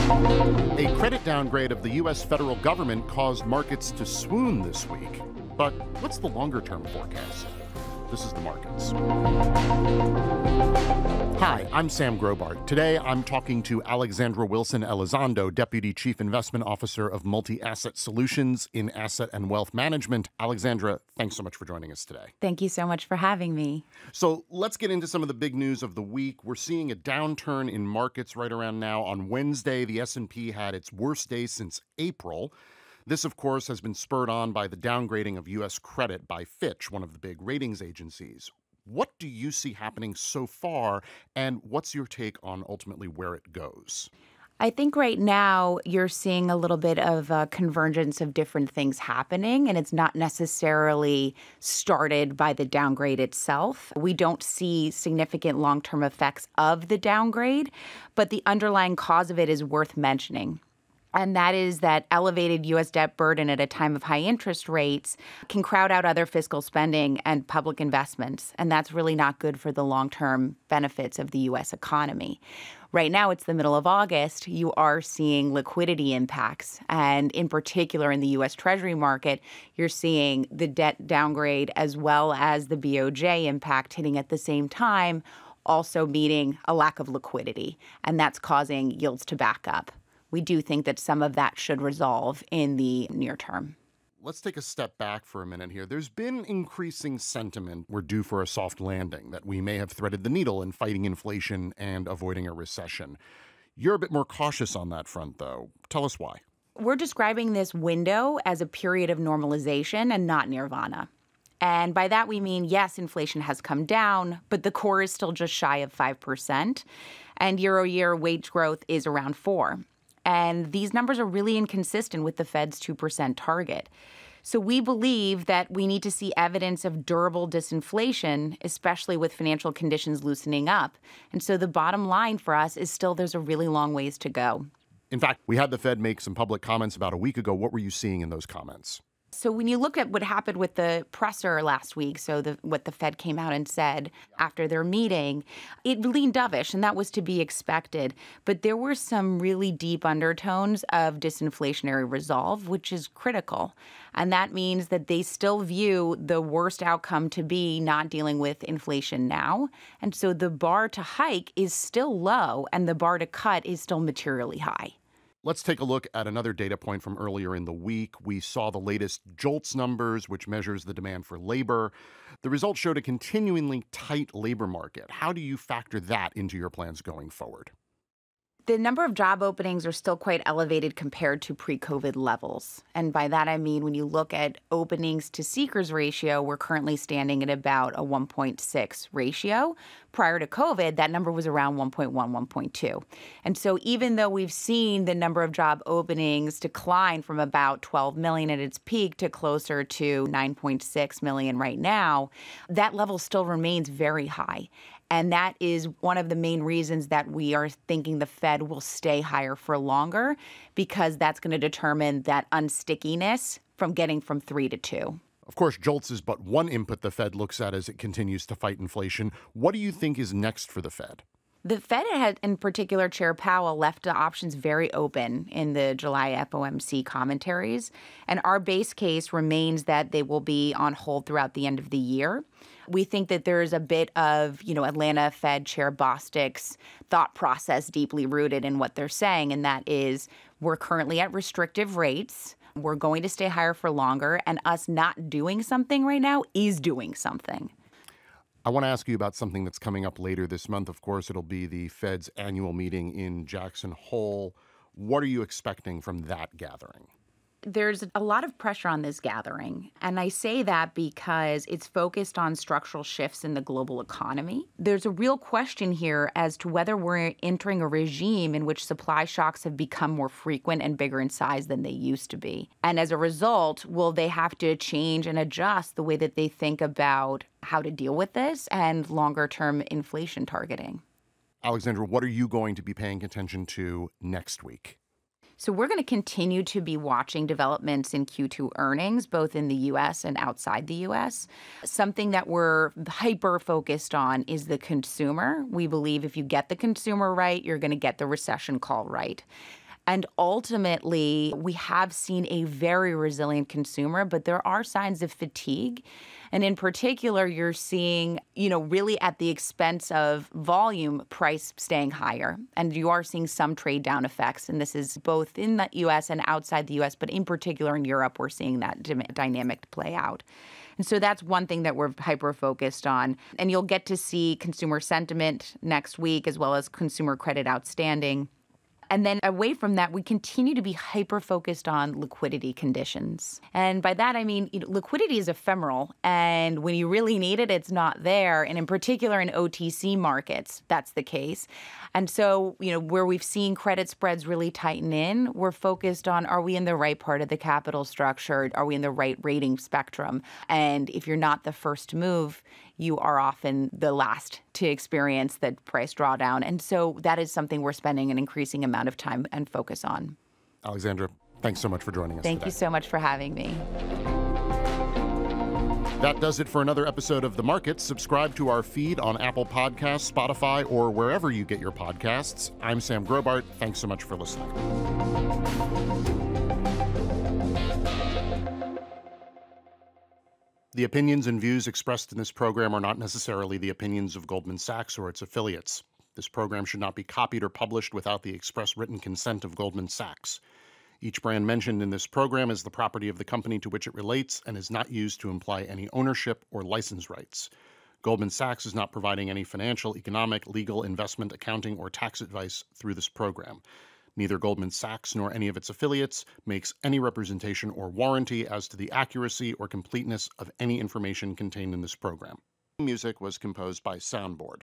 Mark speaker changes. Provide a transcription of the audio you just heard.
Speaker 1: A credit downgrade of the U.S. federal government caused markets to swoon this week. But what's the longer-term forecast? This is The Markets. Hi, I'm Sam Grobart. Today, I'm talking to Alexandra Wilson-Elizondo, Deputy Chief Investment Officer of Multi-Asset Solutions in Asset and Wealth Management. Alexandra, thanks so much for joining us today.
Speaker 2: Thank you so much for having me.
Speaker 1: So let's get into some of the big news of the week. We're seeing a downturn in markets right around now. On Wednesday, the S&P had its worst day since April. This, of course, has been spurred on by the downgrading of U.S. credit by Fitch, one of the big ratings agencies. What do you see happening so far, and what's your take on ultimately where it goes?
Speaker 2: I think right now you're seeing a little bit of a convergence of different things happening, and it's not necessarily started by the downgrade itself. We don't see significant long-term effects of the downgrade, but the underlying cause of it is worth mentioning. And that is that elevated U.S. debt burden at a time of high interest rates can crowd out other fiscal spending and public investments. And that's really not good for the long-term benefits of the U.S. economy. Right now, it's the middle of August. You are seeing liquidity impacts. And in particular, in the U.S. Treasury market, you're seeing the debt downgrade as well as the BOJ impact hitting at the same time, also meeting a lack of liquidity. And that's causing yields to back up. We do think that some of that should resolve in the near term.
Speaker 1: Let's take a step back for a minute here. There's been increasing sentiment we're due for a soft landing, that we may have threaded the needle in fighting inflation and avoiding a recession. You're a bit more cautious on that front, though. Tell us why.
Speaker 2: We're describing this window as a period of normalization and not nirvana. And by that, we mean, yes, inflation has come down, but the core is still just shy of 5%. And year-over-year wage growth is around 4%. And these numbers are really inconsistent with the Fed's 2% target. So we believe that we need to see evidence of durable disinflation, especially with financial conditions loosening up. And so the bottom line for us is still there's a really long ways to go.
Speaker 1: In fact, we had the Fed make some public comments about a week ago. What were you seeing in those comments?
Speaker 2: So when you look at what happened with the presser last week, so what the Fed came out and said after their meeting, it leaned dovish, and that was to be expected. But there were some really deep undertones of disinflationary resolve, which is critical. And that means that they still view the worst outcome to be not dealing with inflation now. And so the bar to hike is still low, and the bar to cut is still materially high.
Speaker 1: Let's take a look at another data point from earlier in the week. We saw the latest JOLTS numbers, which measures the demand for labor. The results showed a continuingly tight labor market. How do you factor that into your plans going forward?
Speaker 2: The number of job openings are still quite elevated compared to pre-COVID levels. And by that, I mean, when you look at openings to seekers ratio, we're currently standing at about a 1.6 ratio. Prior to COVID, that number was around 1.1, 1.2. And so even though we've seen the number of job openings decline from about 12 million at its peak to closer to 9.6 million right now, that level still remains very high. And that is one of the main reasons that we are thinking the Fed will stay higher for longer, because that's going to determine that unstickiness from getting from 3 to 2.
Speaker 1: Of course, JOLTS is but one input the Fed looks at as it continues to fight inflation. What do you think is next for the Fed?
Speaker 2: The Fed had, in particular, Chair Powell left the options very open in the July FOMC commentaries. And our base case remains that they will be on hold throughout the end of the year. We think that there's a bit of, Atlanta Fed Chair Bostic's thought process deeply rooted in what they're saying, and that is we're currently at restrictive rates. We're going to stay higher for longer, and us not doing something right now is doing something.
Speaker 1: I want to ask you about something that's coming up later this month. Of course, it'll be the Fed's annual meeting in Jackson Hole. What are you expecting from that gathering?
Speaker 2: There's a lot of pressure on this gathering, and I say that because it's focused on structural shifts in the global economy. There's a real question here as to whether we're entering a regime in which supply shocks have become more frequent and bigger in size than they used to be. And as a result, will they have to change and adjust the way that they think about how to deal with this and longer-term inflation targeting?
Speaker 1: Alexandra, what are you going to be paying attention to next week?
Speaker 2: So we're going to continue to be watching developments in Q2 earnings, both in the U.S. and outside the U.S. Something that we're hyper-focused on is the consumer. We believe if you get the consumer right, you're going to get the recession call right. And ultimately, we have seen a very resilient consumer, but there are signs of fatigue. And in particular, you're seeing, really at the expense of volume, price staying higher. And you are seeing some trade down effects. And this is both in the U.S. and outside the U.S., but in particular in Europe, we're seeing that dynamic play out. And so that's one thing that we're hyper-focused on. And you'll get to see consumer sentiment next week, as well as consumer credit outstanding. And then away from that, we continue to be hyper-focused on liquidity conditions. And by that, I mean, liquidity is ephemeral. And when you really need it, it's not there. And in particular, in OTC markets, that's the case. And so, where we've seen credit spreads really tighten in, we're focused on, are we in the right part of the capital structure? Are we in the right rating spectrum? And if you're not the first to move, you are often the last to experience the price drawdown. And so that is something we're spending an increasing amount of time and focus on.
Speaker 1: Alexandra, thanks so much for joining us
Speaker 2: Thank
Speaker 1: today.
Speaker 2: you so much for having me.
Speaker 1: That does it for another episode of The Market. Subscribe to our feed on Apple Podcasts, Spotify, or wherever you get your podcasts. I'm Sam Grobart. Thanks so much for listening. The opinions and views expressed in this program are not necessarily the opinions of Goldman Sachs or its affiliates. This program should not be copied or published without the express written consent of Goldman Sachs. Each brand mentioned in this program is the property of the company to which it relates and is not used to imply any ownership or license rights. Goldman Sachs is not providing any financial, economic, legal, investment, accounting, or tax advice through this program. Neither Goldman Sachs nor any of its affiliates makes any representation or warranty as to the accuracy or completeness of any information contained in this program. Music was composed by Soundboard.